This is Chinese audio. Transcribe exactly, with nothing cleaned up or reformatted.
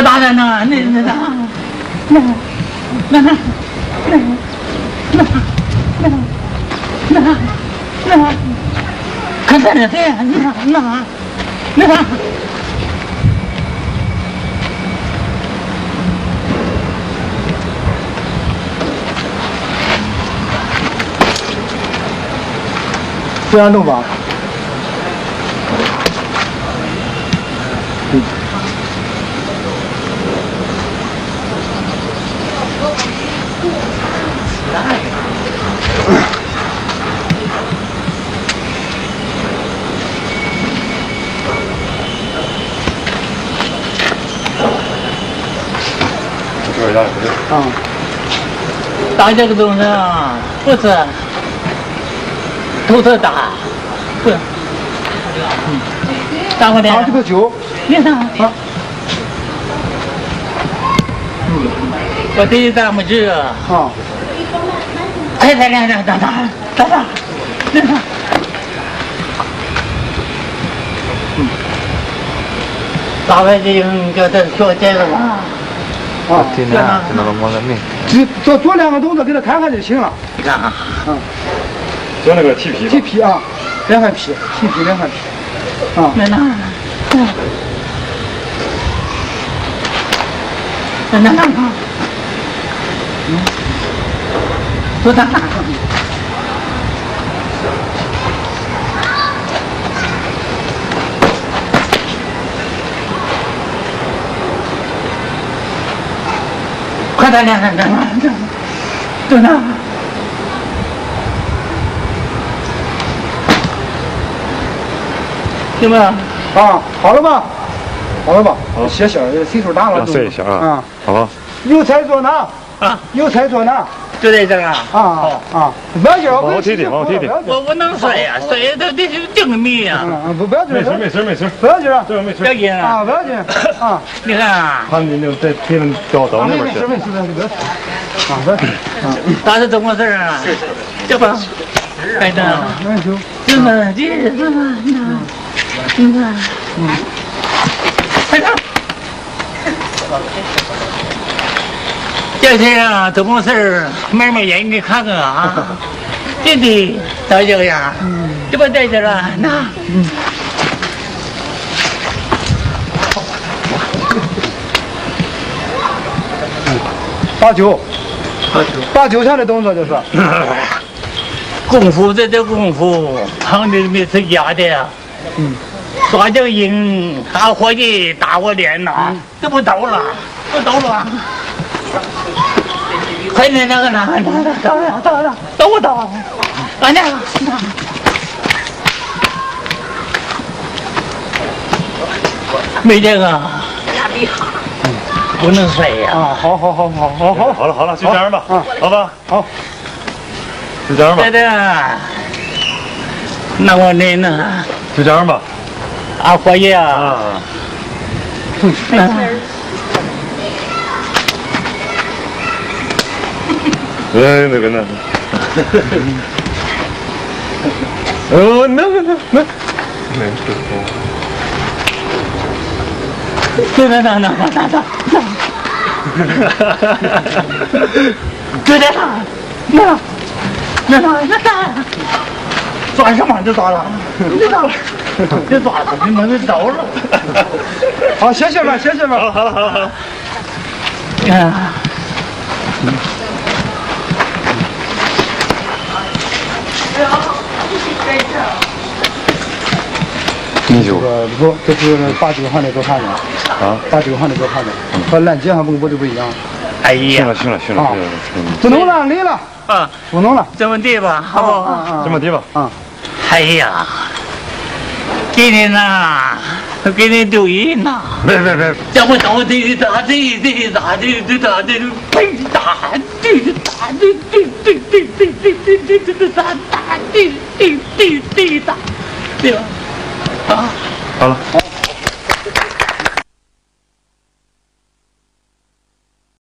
多大的呢？那那那那那那那那那那那，看在那谁？那那那。 这样弄吧。嗯。啊。 打这个东西啊，不是。头特大，不是，嗯，打过来。 打这个酒， 你看啊，嗯，我这一打没治啊。 啊， 快点来来打打打打，那个，嗯，打完这个叫他说这个吧。 啊， 对呢，就那个摸个命。 只做做两个动作给他看看就行了。 你看啊， 嗯。 做那个剃皮， 剃皮啊，连环皮，剃皮连环皮，啊。 那那，那那那，嗯，多大？快点，来来来来，多大？行吧？ 啊，好了吧？好了吧？好，歇歇，岁数大了。 睡一下啊。 啊， 好吧。 有菜做哪？ 啊， 有菜做哪？ 就在这啊。 啊啊！不要紧， 往后提点，往后提点。 我我能摔呀，摔的这是定米呀。 嗯，不不要紧， 没事没事没事， 不要紧， 这个没事。 不要紧啊，不要紧啊。 你看啊， 他你就在别人掉到那边去。 没事没事没事，不要紧。啊，不要紧。啊， 打是怎么回事啊？这不，哎的， 那就这么这这么那，你看，嗯，快点。这是啊，怎么回事？慢慢眼你看看啊，弟弟到这个样，这不在这了，那，嗯， 打酒，打九下的动作就是。 功夫这这功夫，旁的没是假的，嗯，抓这个瘾，还伙计打我脸呐，这不倒了，不倒了。快点那个那个那个倒了倒了倒不倒？啊那个那个。没这个，不能摔呀！ 啊，好好好好好好， 好了好了，就这样吧， 啊， 好吧， 好， 就这样吧。 对的，那我那呢？ 就这样吧。 啊，伙计啊！ 啊。哎，那个那个。哦，那个那那。 对对对，那那那那那。对的，那那那那那。抓什么就抓了，别抓了，别抓了，你们给走了。 好，歇歇吧，歇歇吧。 好，好了，好了，好了。 啊。 米酒。 不，这是八九行的做饭的。 啊。 八九行的做饭的，和烂街上蹦波的不一样。 哎呀。 行了，行了，行了， 不弄了，累了。 啊， 不弄了， 这么地吧，好不好？ 这么地吧。 啊。 哎呀，给你呐，给你丢人呐！ 别别别！ 这不倒这打这这打这这打这呸打这打这这这这这这这这这打打这这这这打，对吧？啊， 好了。